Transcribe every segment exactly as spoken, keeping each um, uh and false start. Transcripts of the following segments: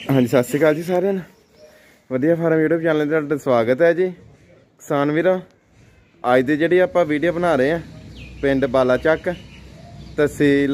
हाँ जी, सत श्री अकाल जी सारे वधिया फार्म यूट्यूब चैनल पर स्वागत है जी। किसान वीरो अज की जी आप वीडियो बना रहे हैं पिंड बालाचक तहसील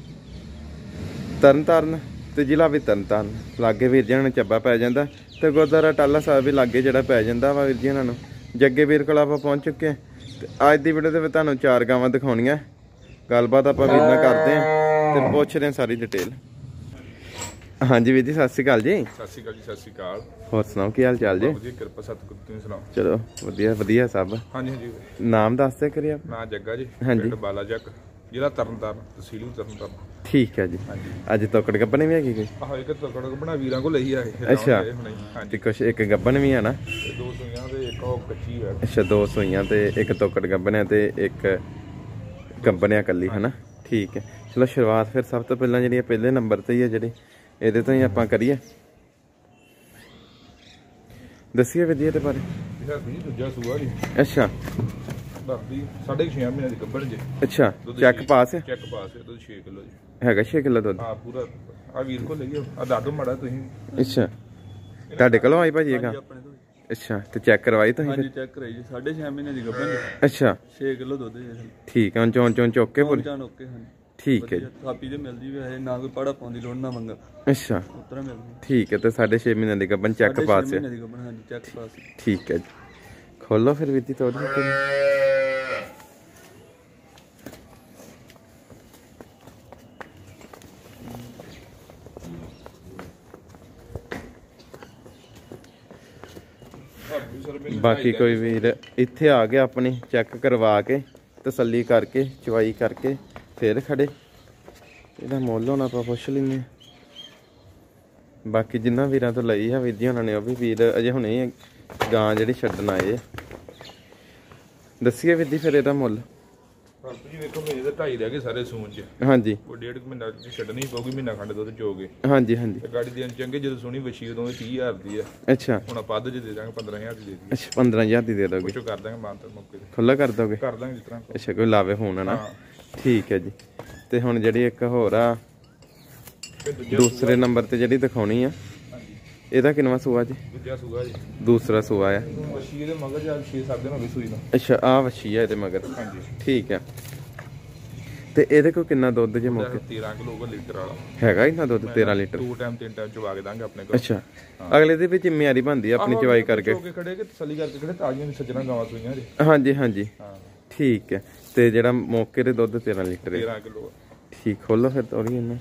तरन तारण तो जिला भी तरन तारण लागे वीर जी उन्होंने चब्बा पै जाता तो गुरुद्वारा टाला साहब भी लागे जो पै जाता वा वीर जी उन्होंने जग्गे वीर को आप पहुँच चुके हैं। अज की वीडियो तो तुहानूं चार गावां दिखाउणियां गलबात आप वीर नाल करते हैं तो पूछते हैं सारी डिटेल। हाँ जी वीर जी सत श्री अकाल जी। सत श्री अकाल जी। सत श्री अकाल। होर सुनाओ की हाल चाल जी? जी कृपा सतगुर तुसीं सुनाओ। चलो वधिया वधिया सब। हाँ जी हाँ जी। नाम दस दे करिए। नाम जग्गा जी। हाँ जी। बालाचक जिला तरन तारण तहसील तरन तारण। ठीक है जी। हाँ जी। अज तोकड़ गब्बन भी है? आहो एक तोकड़ गब्बन वीरां को लई आए। अच्छा हाँ जी। कुछ एक गब्बन भी है ना? दो सूइयां ते एक ओ कच्ची है। अच्छा दो सूइयां ते एक तोकड़ गब्बन है ते एक गब्बन है कल्ली है ना। ठीक है चलो शुरुआत फिर सब तो पहला जी पहले नंबर ते ही है जी ये तो ही आप करिए दसिए विद्या के बारे। अच्छा साढ़े छे महीने की गब्बन जी। अच्छा चेक पास है? चेक पास है दुध छे किलो जी हैगा छे किलो दुध। हां पूरा आ वीर को लईए आ दादो माड़ा तुसीं। अच्छा ਤੁਹਾਡੇ ਕੋਲੋਂ आई भाजी ਹੈਗਾ? अच्छा तो चेक करवाई तुसीं? हां जी चेक कराई जी साढ़े छे महीने की गब्बन। अच्छा छे किलो दुध है। ठीक है चौन चौन चौक के पूरी चौन ओके। हां ठीक है थापी ते मिलदी वे है ना कोई पाड़ा पाउंदी लोड़ ना मंगा। अच्छा उतरा मिलदी ठीक है तो साढ़े छे महीने की गब्बन चेक पास है। हां जी चेक पास ठीक है जी खोलो फिर विधि तोड़ दो। बाकी कोई वीर इत्थे आ गया अपनी चेक करवा के तसल्ली करके चवाई करके फिर खड़े ਇਹਦਾ ਮੁੱਲ ਹੁਣ ਆਪਾਂ ਪੁੱਛ ਲੈਂਦੇ ਹਾਂ। ਬਾਕੀ ਜਿੰਨਾ ਵੀਰਾਂ ਤੋਂ ਲਈ ਆ ਵੀਰ ਜੀ ਉਹਨਾਂ ਨੇ ਉਹ ਵੀ ਵੀਰ ਅਜੇ ਹੁਣੇ ਗਾਂ ਜਿਹੜੀ ਛੱਡਣ ਆਏ ਦੱਸੀਏ ਵੀਰ ਜੀ ਫਿਰ ਇਹਦਾ ਮੁੱਲ? ਜੀ ਵੇਖੋ ਮੇਰੇ ਤਾਂ ਢਾਈ ਰਹਿ ਗਏ ਸਾਰੇ ਸੂਣ ਚ। ਹਾਂਜੀ ਉਹ ਡੇਢ ਮਹੀਨਾ ਛੱਡਣੀ ਪਊਗੀ ਮਹੀਨਾ ਖੰਡ ਦੁੱਧ ਚੋਗੇ। ਹਾਂਜੀ ਹਾਂਜੀ ਗਾੜੀ ਦੇਣ ਚੰਗੇ ਜਦੋਂ ਸੋਹਣੀ ਵਛੀ ਉਦੋਂ ਤੀਹ ਹਜ਼ਾਰ ਦੀ ਆ। ਅੱਛਾ ਹੁਣ ਆਪਾਂ ਅੱਧ ਚ ਦੇ ਦਾਂਗੇ ਪੰਦਰਾਂ ਹਜ਼ਾਰ ਦੀ ਦੇ ਦੀ। ਅੱਛਾ ਪੰਦਰਾਂ ਹਜ਼ਾਰ ਦੀ ਦੇ ਦੋਗੇ? ਕੁਛ ਕਰ ਦਾਂਗੇ ਮਾਨਤਾਨ ਮੌਕੇ ਤੇ ਖੁੱਲਾ ਕਰ ਦੋਗੇ? ਕਰ ਦਾਂਗੇ ਜਿਸ ਤਰ੍ਹਾਂ। ਅੱਛਾ ਕੋਈ ਲਾਵੇ ਫੋਨ ਨਾ। ਠੀਕ ਹੈ ਜੀ ਤੇ ਹੁਣ ਜਿਹੜੀ ਇੱਕ ਹੋਰ ਆ ਦੂਸਰੇ ਨੰਬਰ ਤੇ ਜਿਹੜੀ ਦਿਖਾਉਣੀ ਆ ਇਹਦਾ ਕਿੰਨਵਾਂ ਸੂਆ ਜੀ? ਦੂਜਾ ਸੂਆ ਜੀ। ਦੂਸਰਾ ਸੂਆ ਆ। ਵਛੀ ਦੇ ਮਗਰ ਜਾਂ ਛੇ ਸੱਤ ਦਿਨ ਹੋ ਗਏ ਸੂਈ ਨੂੰ। ਅੱਛਾ ਆ ਵਛੀ ਆ ਇਹਦੇ ਮਗਰ? ਹਾਂਜੀ ਠੀਕ ਆ ਤੇ ਇਹਦੇ ਕੋਲ ਕਿੰਨਾ ਦੁੱਧ ਜੇ ਮੌਕੇ? ਤੇਰਾਂ ਕਿਲੋ ਲੀਟਰ ਵਾਲਾ ਹੈਗਾ ਇਹਨਾਂ ਦੁੱਧ? ਤੇਰਾਂ ਲੀਟਰ ਦੋ ਟਾਈਮ ਤਿੰਨ ਟਾਈਮ ਚਵਾ ਕੇ ਦਾਂਗੇ ਆਪਣੇ ਕੋਲ। ਅੱਛਾ ਅਗਲੇ ਦੇ ਵਿੱਚ ਜ਼ਿੰਮੇਵਾਰੀ ਬਣਦੀ ਆ ਆਪਣੀ ਚਵਾਈ ਕਰਕੇ ਖੜੇ ਕਿ ਤਸੱਲੀ ਕਰਕੇ ਖੜੇ ਤਾਜ਼ੀਆਂ ਸੱਜਣਾ ਗਾਵਾਂ ਸੂਈਆਂ ਜੀ। ਹਾਂਜੀ ਹਾਂਜੀ ਠੀਕ ਹੈ ਤੇ ਜਿਹੜਾ ਮੌਕੇ ਦੇ ਦੁੱਧ ਤੇਰਾਂ ਲੀਟਰ ਹੈ? ਤੇਰਾਂ ਕਿਲੋ। ਠੀਕ ਖੋਲੋ ਫਿਰ ਤੋੜੀ ਇਹਨੂੰ।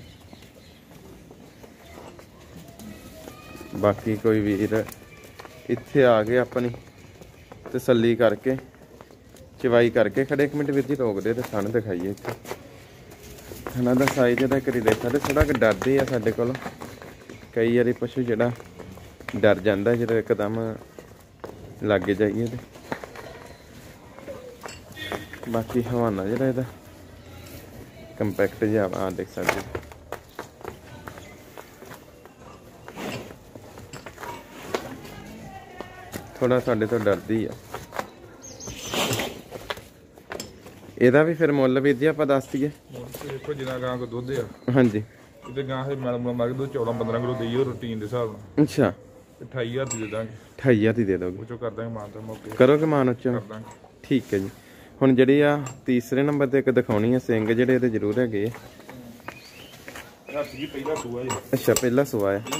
ਬਾਕੀ ਕੋਈ ਵੀਰ ਇੱਥੇ ਆ ਗਏ ਆਪਣੀ ਤਸੱਲੀ ਕਰਕੇ ਚਵਾਈ ਕਰਕੇ ਖੜੇ ਇੱਕ ਮਿੰਟ ਵੀਰ ਜੀ ਰੋਕਦੇ ਤੇ ਸਾਨੂੰ ਦਿਖਾਈਏ ਇੱਥੇ ਇਹਨਾਂ ਦਾ ਸਾਈਜ਼ ਇਹਦਾ ਕਰੀ ਦੇ ਸਾਡੇ ਥੋੜਾ ਕਿ ਡਰਦੇ ਆ ਸਾਡੇ ਕੋਲ ਕਈ ਵਾਰੀ ਪਸ਼ੂ ਜਿਹੜਾ ਡਰ ਜਾਂਦਾ ਜਦੋਂ ਇੱਕਦਮ ਲਾਗੇ ਜਾਈਏ ਤੇ ਬਾਕੀ ਹਵਾਨਾ ਜਿਹੜਾ ਇਹਦਾ ਕੰਪੈਕਟ ਜਿਹਾ ਆ ਦੇਖ ਸਕਦੇ ਥੋੜਾ ਸਾਡੇ ਤੋਂ ਡਰਦੀ ਆ। ਇਹਦਾ ਵੀ ਫਿਰ ਮੁੱਲ ਵੀ ਜੀ ਆਪਾਂ ਦੱਸ ਦਈਏ? ਦੇਖੋ ਜਿੰਨਾ ਗਾਂ ਕੋ ਦੁੱਧ ਆ। ਹਾਂਜੀ ਤੇ ਗਾਂ ਹੈ ਮੈਲ ਮਰ ਦੋ ਚੌਦਾਂ ਪੰਦਰਾਂ ਕਿਲੋ ਦੇਈਓ ਰੂਟੀਨ ਦੇ ਹਿਸਾਬ ਨਾਲ। ਅੱਛਾ ਅਠਾਈ ਹਜ਼ਾਰ ਦੀ ਦੇ ਦਾਂਗੇ। ਅਠਾਈ ਹਜ਼ਾਰ ਦੀ ਦੇ ਦੋਗੇ? ਉਹ ਕਰ ਦਾਂਗੇ ਮਾਨ ਤਾਂ ਮੌਕੇ ਕਰੋਗੇ ਮਾਨ ਉੱਚੋਂ? ਕਰ ਦਾਂਗੇ। ਠੀਕ ਹੈ ਜੀ ਹੁਣ ਜਿਹੜੀ ਆ ਤੀਸਰੇ ਨੰਬਰ ਤੇ ਇੱਕ ਦਿਖਾਉਣੀ ਆ ਸਿੰਘ ਜਿਹੜੇ ਇਹਦੇ ਜ਼ਰੂਰ ਹੈਗੇ। ਅੱਛਾ ਪਹਿਲਾ ਸੂਆ ਹੈ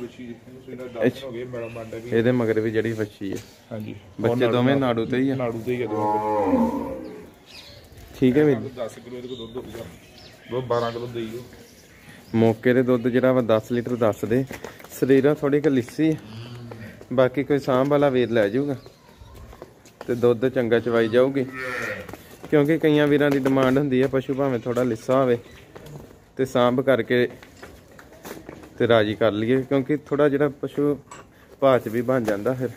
ਇਹਦੇ ਮਗਰ ਵੀ ਜਿਹੜੀ ਵੱਛੀ ਹੈ। ਹਾਂਜੀ ਬੱਚੇ ਦੋਵੇਂ ਨਾੜੂ ਤੇ ਹੀ ਆ? ਨਾੜੂ ਤੇ ਹੀ ਆ। ਠੀਕ ਹੈ ਵੀਰ ਦਸ ਕਿਲੋ ਇਹਦੇ ਕੋਲ ਦੁੱਧ ਹੋਊਗਾ ਬਾਰਾਂ ਕਿਲੋ ਦੇਈਓ ਮੌਕੇ ਦੇ ਦੁੱਧ ਜਿਹੜਾ ਵਾ ਦਸ ਲੀਟਰ ਦੱਸ ਦੇ। ਸਰੀਰਾਂ ਥੋੜੀ ਕੁ ਲਿੱਸੀ ਬਾਕੀ ਕੋਈ ਸਾਂਭ ਵਾਲਾ ਵੀਰ ਲੈ ਜਾਊਗਾ ਤੇ ਦੁੱਧ ਚੰਗਾ ਚਵਾਈ ਜਾਊਗੀ ਕਿਉਂਕਿ ਕਈਆਂ ਵੀਰਾਂ ਦੀ ਡਿਮਾਂਡ ਹੁੰਦੀ ਹੈ ਪਸ਼ੂ ਭਾਵੇਂ ਥੋੜਾ ਲਿੱਸਾ ਹੋਵੇ ਤੇ ਸਾਂਭ ਕਰਕੇ ਤੇ ਰਾਜੀ ਕਰ ਲਈਏ ਕਿਉਂਕਿ ਥੋੜਾ ਜਿਹੜਾ ਪਸ਼ੂ ਭਾਅ ਚ ਵੀ ਬਣ ਜਾਂਦਾ ਫਿਰ।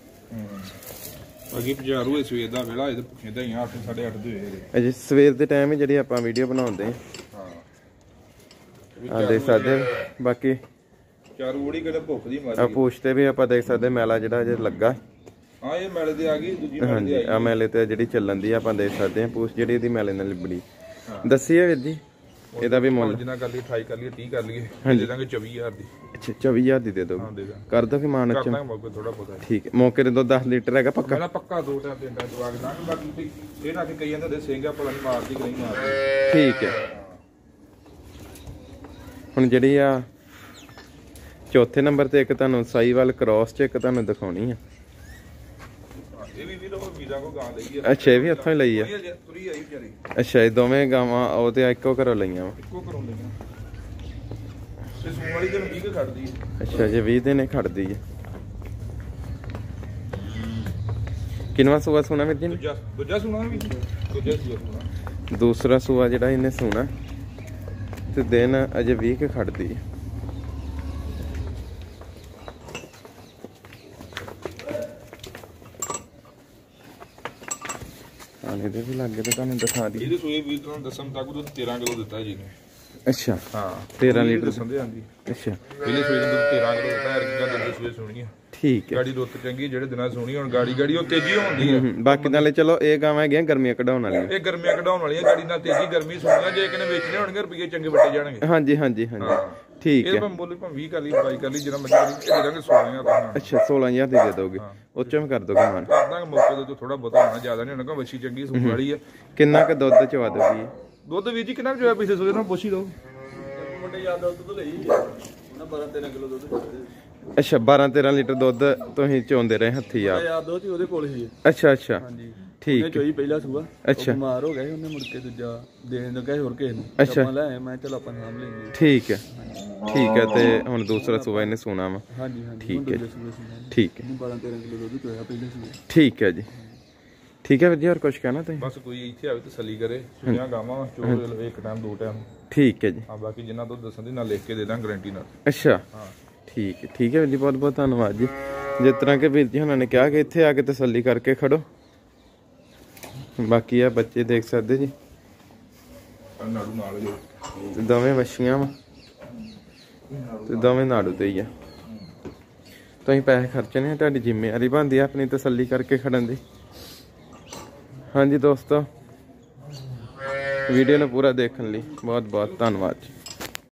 ਅਗੇ ਪਜਾਰੂ ਇਸ ਵੇਰ ਦਾ ਵੇਲਾ ਇਹ ਭੁੱਖੇ ਦਾ ਹੀ ਅੱਠ ਸਾਢੇ ਅੱਠ ਦੇ ਹੋਏ ਅਜੇ ਸਵੇਰ ਦੇ ਟਾਈਮ ਹੀ ਜਿਹੜੀ ਆਪਾਂ ਵੀਡੀਓ ਬਣਾਉਂਦੇ ਹਾਂ ਆ ਦੇਖ ਸਕਦੇ। ਬਾਕੀ ਚਾਰੂ ਉਹੜੀ ਕਿਹੜਾ ਭੁੱਖ ਦੀ ਮਾਰੀ ਆ ਪੁੱਛਤੇ ਵੀ ਆਪਾਂ ਦੇਖ ਸਕਦੇ ਮੈਲਾ ਜਿਹੜਾ ਅਜੇ ਲੱਗਾ। ਹਾਂ ਇਹ ਮੈਲੇ ਤੇ ਆ ਗਈ ਦੂਜੀ ਮੈਲੇ ਤੇ ਆ ਮੈਲੇ ਤੇ ਜਿਹੜੀ ਚੱਲਣ ਦੀ ਆਪਾਂ ਦੇਖ ਸਕਦੇ ਹਾਂ ਪੂਛ ਜਿਹੜੀ ਇਹਦੀ ਮੈਲੇ ਨਾਲ ਲਿਬੜੀ। ਦੱਸੀਏ ਵੀਰ ਜੀ ਇਹਦਾ ਵੀ ਮੁੱਲ ਜਿੰਨਾ ਕਰ ਲਈ ਅਠਾਈ ਕਰ ਲਈ ਤੀਹ ਕਰ ਲਈਏ ਦੇ ਦਾਂਗੇ ਚੌਵੀ ਹਜ਼ਾਰ ਦੀ। ਅੱਛਾ ਚੌਵੀ ਹਜ਼ਾਰ ਦੀ ਦੇ ਦੋਗੇ? ਹਾਂ ਦੇ ਦਾਂਗੇ। ਕਰ ਦੋ ਕਿ ਮਾਨ ਚ? ਕਰਦਾ ਮੌਕੇ ਥੋੜਾ ਬਹੁਤਾ। ਠੀਕ ਹੈ। ਮੌਕੇ ਦੇ ਦੁੱਧ ਦਸ ਲੀਟਰ ਹੈਗਾ ਪੱਕਾ? ਮੇਰਾ ਪੱਕਾ ਦੋ ਟਾਈਮ ਤਿੰਨ ਟਾਈਮ ਦਵਾ ਕੇ ਦਾਂਗੇ। ਬਾਕੀ ਇਹ ਨਾ ਕਿ ਕਈ ਜਾਂਦੇ ਸਿੰਘਾ ਭਲਾ ਨਹੀਂ ਮਾਰਦੀ ਕਿ ਨਹੀਂ ਮਾਰਦੀ। ਠੀਕ ਹੈ। ਹੁਣ ਜਿਹੜੀ ਆ ਚੌਥੇ ਨੰਬਰ ਤੇ ਇੱਕ ਤੁਹਾਨੂੰ ਸਾਈਵਾਲ ਕ੍ਰੋਸ ਚ ਇੱਕ ਤੁਹਾਨੂੰ ਦਿਖਾਉਣੀ ਆ। ਇਹ ਵੀ ਵੀਰੋ ਵੀਰਾਂ ਕੋ ਗਾਂ ਲਈ ਆ। ਅੱਛਾ ਇਹ ਵੀ ਇੱਥੋਂ ਹੀ ਲਈ ਆ? ਤੁਰੀ ਆਈ ਵਿਚਾਰੀ। ਅੱਛਾ ਇਹ ਦੋਵੇਂ ਗਾਵਾਂ ਉਹ ਤੇ ਇੱਕੋ ਘਰੋਂ ਲਈਆਂ ਵਾ? ਇੱਕੋ ਘਰੋਂ ਲਈਆਂ। ਤੇ ਸੂਣ ਵਾਲੀ ਦਿਨ ਵੀਹ ਕ ਖੜਦੀ ਹੈ। ਅੱਛਾ ਜੇ ਵੀਹ ਦਿਨ ਖੜਦੀ ਹੈ। ਕਿੰਨਵਾਂ ਸੂਆ ਸੋਣਾ ਵੀਰ ਜੀ? ਦੂਜਾ ਦੂਜਾ ਸੂਣਾ ਵੀ ਦੂਜਾ ਸੂਆ ਸੋਣਾ। ਦੂਸਰਾ ਸੂਆ ਜਿਹੜਾ ਇਹਨੇ ਸੋਣਾ ਤੇ ਦਿਨ ਅਜੇ ਵੀਹ ਕ ਖੜਦੀ ਹੈ। ਇਹਦੇ ਵੀ ਲੱਗੇ ਤੇ ਤੁਹਾਨੂੰ ਦਿਖਾ ਦੀ। ਇਹਦੇ ਸੂਏ ਵੀ ਤੁਹਾਨੂੰ ਦੱਸਣ ਤੱਕ ਉਹ ਤੇਰਾਂ ਕਿਲੋ ਦਿੱਤਾ ਜੀ ਨੇ। ਅੱਛਾ ਹਾਂ ਤੇਰਾਂ ਲੀਟਰ ਦੱਸਦੇ ਆਂਦੀ। ਅੱਛਾ ਪਹਿਲੇ ਸੂਏ ਨੂੰ ਤੇਰਾਂ ਕਿਲੋ ਦਿੱਤਾ। ਹਰ ਕਿਗਾ ਦਿਨ ਸੂਏ ਸੋਣੀ ਆ। ਠੀਕ ਹੈ। ਗਾੜੀ ਰੁੱਤ ਚੰਗੀ ਜਿਹੜੇ ਦਿਨਾਂ ਸੋਣੀ ਹੁਣ ਗਾੜੀ ਗਾੜੀ ਉਹ ਤੇਜ਼ੀ ਹੁੰਦੀ ਆ। ਬਾਕੀ ਨਾਲੇ ਚਲੋ ਇਹ ਗਾਵਾਂ ਹੈਗੀਆਂ ਗਰਮੀਆਂ ਕਢਾਉਣ ਵਾਲੀਆਂ। ਇਹ ਗਰਮੀਆਂ ਕਢਾਉਣ ਵਾਲੀਆਂ ਗਾੜੀ ਨਾਲ ਤੇਜ਼ੀ ਗਰਮੀ ਸੋਣੀਆਂ। ਜੇ ਕਿਨੇ ਵੇਚਣੇ ਹੋਣਗੇ ਰੁਪਏ ਚੰਗੇ ਵੱਟੇ ਜਾਣਗੇ। ਹਾਂਜੀ ਹਾਂਜੀ ਹਾਂਜੀ ਠੀਕ ਹੈ। ਇਹ ਭਾਵੇਂ ਬੋਲੀ ਭਾਵੇਂ ਵੀਹ ਕਰ ਲਈ ਬਾਈ ਕਰ ਲਈ ਜਿਹੜਾ ਮਰਜ਼ੀ ਕਰੀ ਦੇ ਦਾਂਗੇ ਸੋਲਾਂ ਹਜ਼ਾਰ ਦਾ। ਅੱਛਾ ਸੋਲਾਂ ਹਜ਼ਾਰ ਦੀ ਦੇ ਦੋਗੇ? ਉਹ ਚੋਂ ਕਰ ਦੋਗੇ ਮਾਨ? ਕਰ ਦਾਂਗੇ ਮੌਕੇ ਤੇ ਥੋੜਾ ਬਹੁਤਾ ਹੋਣਾ ਜ਼ਿਆਦਾ ਨਹੀਂ ਹੋਣਾ। ਵੱਛੀ ਚੰਗੀ ਸੂਣ ਵਾਲੀ ਆ। ਕਿੰਨਾ ਕੁ ਦੁੱਧ ਚਵਾ ਦੋਗੀ? ਦੁੱਧ ਵੀਰ ਜੀ ਕਿੰਨਾ ਕੁ ਚੋਇਆ ਪਿਛਲੇ ਸੂਏ ਨਾਲ ਪੁੱਛ ਹੀ ਲਓ। ਮੁੰਡੇ ਜ਼ਿਆਦਾ ਦੁੱਧ ਲਈ ਉਹਨਾਂ ਬਾਰਾਂ ਤੇਰਾਂ ਕਿਲੋ ਦੁੱਧ। ਅੱਛਾ ਬਾਰਾਂ ਤੇਰਾਂ ਲੀਟਰ ਦੁੱਧ ਤੁਸੀਂ ਚੋਂਦੇ ਰਹੇ ਹੱਥੀ ਆ? ਯਾਰ ਦੋ ਸੀ ਉਹਦੇ ਕੋਲ ਹੀ। ਅੱਛਾ ਅੱਛਾ ਹਾਂਜੀ ਠੀਕ ਹੈ। ਚੋਈ ਪਹਿਲਾ ਸੂਆ ਅੱਛਾ ਬਿਮਾਰ ਹੋ ਗਿਆ ਸੀ ਉਹਨੇ ਮੁੜ ਕੇ ਦੂਜਾ ਦੇਣ ਲੱਗਾ ਹੋਰ ਕਿਸੇ ਨੂੰ। ਅੱਛਾ ਲੈ ਆਏ ਮੈਂ ਚਲ ਆਪਾਂ ਸਾਂਭ ਲੈਂਗੇ। ਠੀਕ ਹੈ ਠੀਕ ਹੈ। ਤੇ ਹੁਣ ਦੂਸਰਾ ਸੂਆ ਇਹਨੇ ਸੋਣਾ ਵਾ? ਹਾਂਜੀ ਹਾਂਜੀ ਠੀਕ ਹੈ ਠੀਕ ਹੈ ਬਾਰਾਂ ਤੇਰਾਂ ਕਿਲੋ ਦੁੱਧ ਚੋਇਆ ਪਹਿਲੇ ਸੂਏ। ਠੀਕ ਹੈ ਜੀ ਠੀਕ ਹੈ ਵੀਰ ਜੀ। ਹੋਰ ਕੁਝ ਕਹਿਣਾ ਤੁਸੀਂ? ਬਸ ਕੋਈ ਇੱਥੇ ਆਵੇ ਤਸੱਲੀ ਕਰੇ। ਸੁਣਿਆ ਗਾਵਾਂ ਚੋਰ ਇੱਕ ਟਾਈਮ ਦੋ ਟਾਈਮ। ਠੀਕ ਹੈ ਜੀ। ਹਾਂ ਬਾਕੀ ਜਿੰਨਾ ਦੁੱਧ ਦੱਸਣ ਦੀ ਨਾਲ ਲਿਖ ਕੇ ਦੇ ਦਾਂ ਗਾਰੰਟੀ ਨਾਲ। ਅੱਛਾ ਹਾਂ ਠੀਕ ਹੈ ਠੀਕ ਹੈ ਵੀਰ ਜੀ ਬਹੁਤ ਬਹੁਤ ਧੰਨਵਾਦ ਜੀ। ਜਿਸ ਤਰ੍ਹਾਂ ਕਿ ਵੀਰ ਜੀ ਉਹਨਾਂ ਨੇ ਕਿਹਾ ਕਿ ਇੱਥੇ ਆ ਕੇ ਤਸੱਲੀ ਕਰਕੇ ਖੜੋ। ਬਾਕੀ ਆ ਬੱਚੇ ਦੇਖ ਸਕਦੇ ਜੀ ਨਾੜੂ ਨਾਲ ਜੋ ਦੋਵੇਂ ਵੱਛੀਆਂ ਵਾ ਤੇ ਦੋਵੇਂ ਨਾੜੂ ਤੇ ਹੀ ਆ। ਤੁਸੀਂ ਪੈਸੇ ਖਰਚਣੇ ਤੁਹਾਡੀ ਜ਼ਿੰਮੇਵਾਰੀ ਬਣਦੀ ਆ ਆਪਣੀ ਤਸੱਲੀ ਕਰਕੇ ਖੜਨ ਦੀ। ਹਾਂਜੀ ਦੋਸਤੋ ਵੀਡੀਓ ਨੂੰ ਪੂਰਾ ਦੇਖਣ ਲਈ ਬਹੁਤ ਬਹੁਤ ਧੰਨਵਾਦ ਜੀ।